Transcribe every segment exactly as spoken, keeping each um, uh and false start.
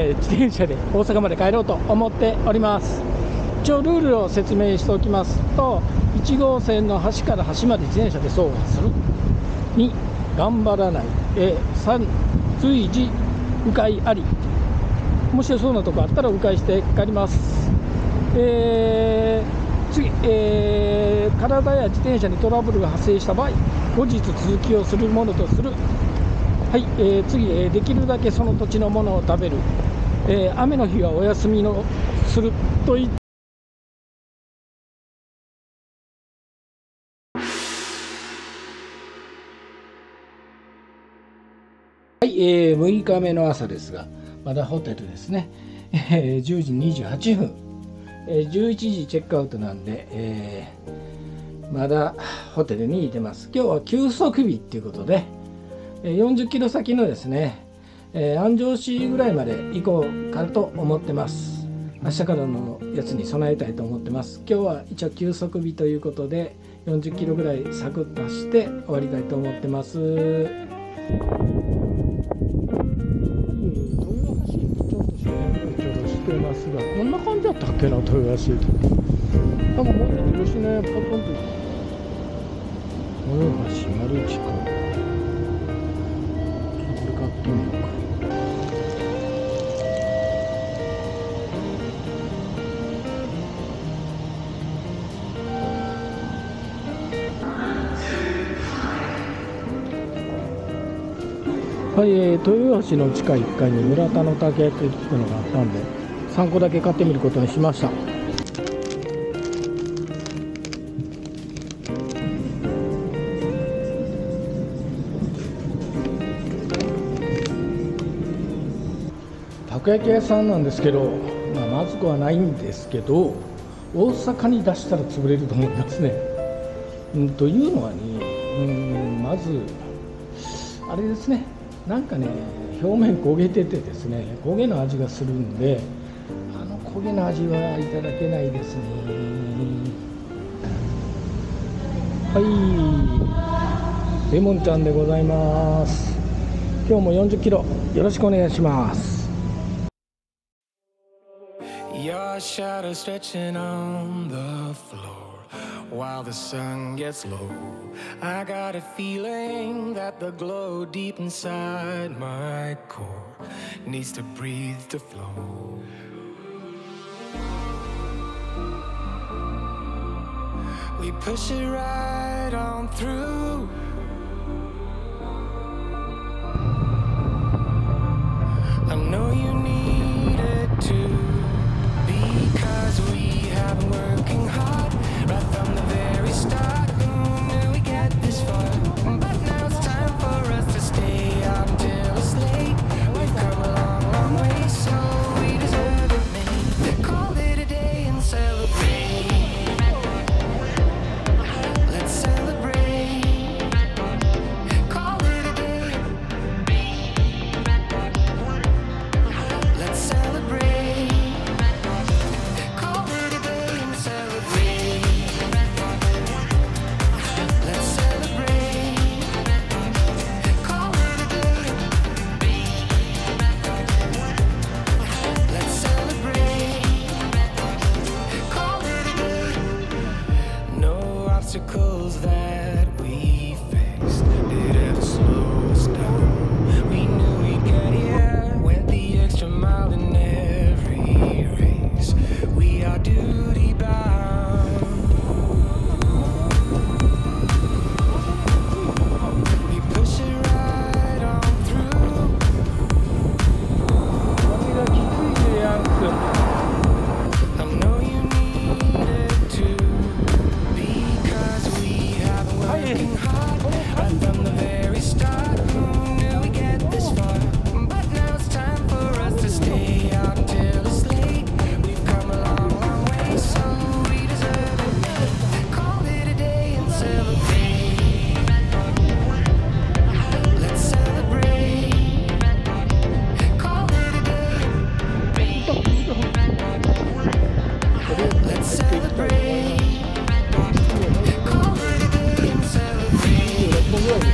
えー、自転車で大阪まで帰ろうと思っております。一応ルールを説明しておきますと、いち号線の端から端まで自転車で走破する、に頑張らない、えー、さん随時迂回あり、もしそうなとこあったら迂回して帰ります。えー、次、えー、体や自転車にトラブルが発生した場合、後日続きをするものとする。はい、えー、次、えー、できるだけその土地のものを食べる、えー、雨の日はお休みのするといったはい、えー、むいかめの朝ですが、まだホテルですね、えー、じゅうじにじゅうはっぷん、えー、じゅういちじチェックアウトなんで、えー、まだホテルにいてます。今日は休息日っていうことで、よんじゅっキロ先のですね、えー、安城市ぐらいまで行こうかと思ってます。明日からのやつに備えたいと思ってます。今日は一応休息日ということで、よんじゅっキロぐらいサクッと走って終わりたいと思ってます。してますが、こんな感じだったっけな、豊橋駅。多分もうちょっと吉野家パトンと豊橋マルチか。これ買ってみようか。はい、えー、豊橋の地下いっかいに村田の竹焼きっていうのがあったんで、さんこだけ買ってみることにしました。たこ焼き屋さんなんですけど、まあ、まずくはないんですけど、大阪に出したら潰れると思いますね。うん、というのはね、うん、まずあれですね、なんかね、表面焦げててですね、焦げの味がするんで、あの焦げの味はいただけないですね。はい、レモンちゃんでございます。今日もよんじゅっキロよろしくお願いします。Your shadow stretching on the floor while the sun gets low. I got a feeling that the glow deep inside my core needs to breathe to flow. We push it right on through. I know you need it too, because we have been working hard right from the very start. Who knew we get this far? But now it's time for us to stay out until it's late. We've come a long, long way, so we deserve it, man. Call it a day and celebrate. Let's celebrate. Call it a day. Let's celebrate. Call it a day and celebrate. Let's celebrate. Call it a day. Let's celebrate. Call it a day. No obstacles that we faced did ever slow us down. We knew we'd get here, went the extra mile in every race. We are duty bound. We push it right on through. I know you need it too, because we have been working hard right from the very start. Who knew we'd get this far? But now it's time for us to stay out until it's late. We've come a long, long way, so we deserve it. Call it a day and celebrate. Let's celebrate. Call it a day. Let's celebrate. Call it a day and celebrate.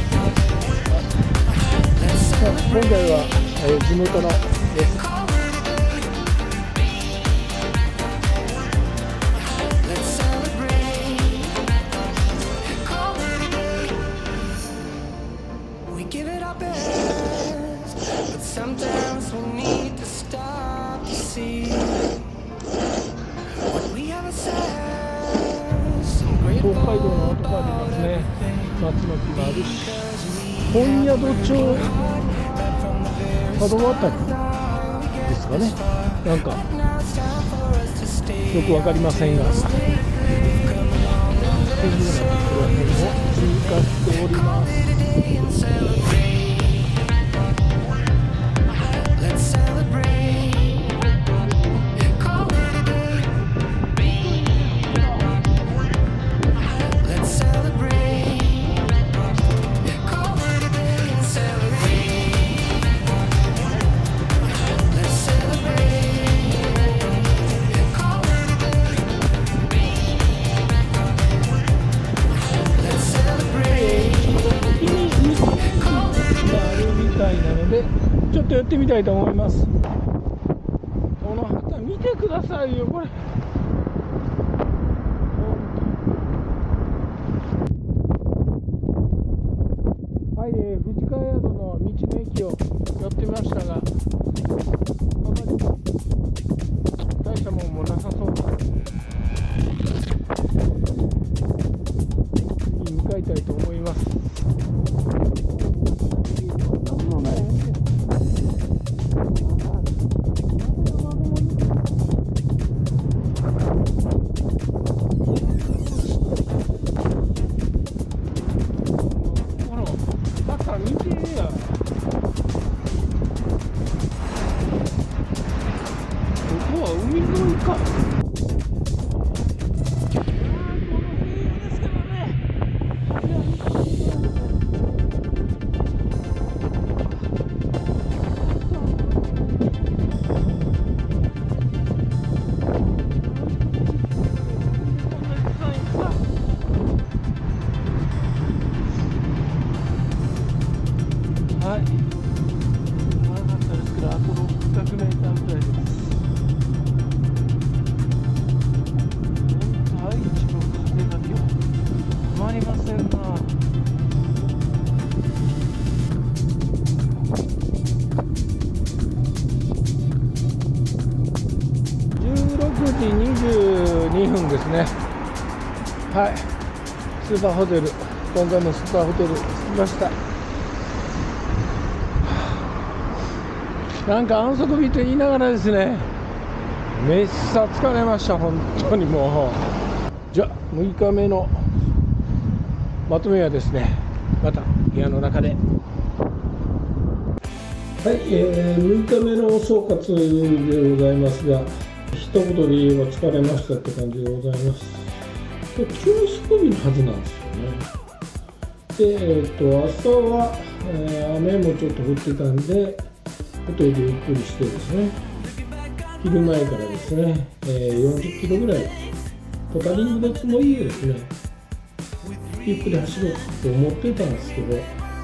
Let's 今回は、えー、地元のです。 give it our best, but sometimes we need to stop to see what we have assessed. I'm 東 grateful 海道のアウトバーにいますね。松の木があるし、本宿町門渡りですかね。なんかよくわかりませんが、っていうようなところを通過しております。ちょっと寄ってみたいと思います。この旗見てくださいよ、これ。はい、えー、藤川宿の道の駅を寄ってみましたが、あまり大したもんもなさそうだ。次に向かいたいと思います。はい、長かったですけど、あとろっぴゃくメーターぐらいです。大地の風だけは止まりませんな。じゅうろくじにじゅうにふんですね。はい、スーパーホテル、今回もスーパーホテル着きました。なんか安息日と言いながらですね、めっさ疲れました、本当にもう。じゃあむいかめのまとめはですね、また部屋の中で。はい、えー、むいかめの総括でございますが、一言で言えば疲れましたって感じでございます。今日休みのはずなんですよね。で、えー、と朝は、えー、雨もちょっと降ってたんで、ホテルでゆっくりしてですね、昼前からですね、えー、よんじゅっキロぐらいポタリングのつもりでですね、ゆっくり走ろうと思ってたんですけど、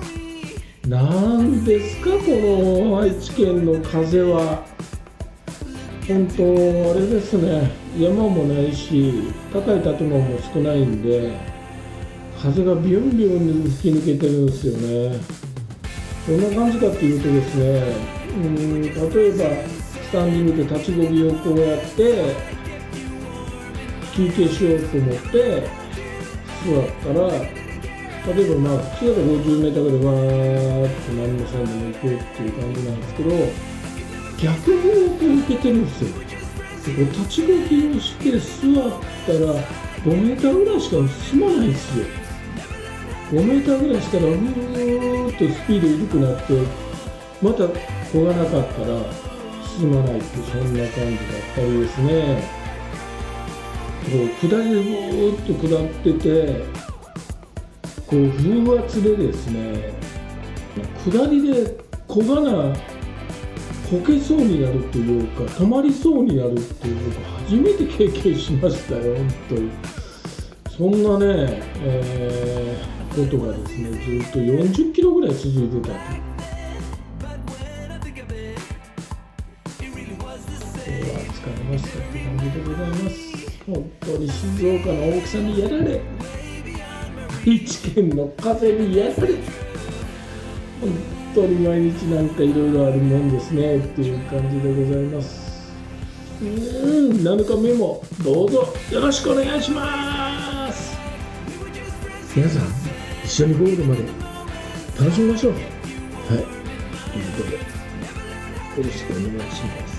なんですかこの愛知県の風は。本当あれですね、山もないし高い建物も少ないんで、風がビュンビュンに吹き抜けてるんですよね。どんな感じかっていうとですね、うん、例えばスタンディングで立ちこぎをこうやって休憩しようと思って座ったら、例えばまあ普通だとごじゅうメーターぐらいわーっと何もせんでも行くっていう感じなんですけど、逆方向を受けてるんですよ。立ちこぎをして座ったらごメーターぐらいしか進まないんですよ。ごメーターぐらいしたらふーっとスピード緩くなって、また漕がなかったら進まないって、そんな感じだったりですね。こう下りでぼーっと下ってて、こう風圧でですね、下りで漕がなこけそうになるというか、止まりそうになるっていうのを初めて経験しましたよ、本当に。そんなね、えー、ことがですね、ずっとよんじゅっキロぐらい続いてたと。今日は疲れましたって感じでございます。本当に静岡の大きさにやられ、愛知県の風にやられ、 本当に毎日なんかいろいろあるもんですねっていう感じでございます。うーん、なのかめもどうぞよろしくお願いします。皆さん一緒にゴールまで楽しみましょう。はい、ということでよろしくお願いします。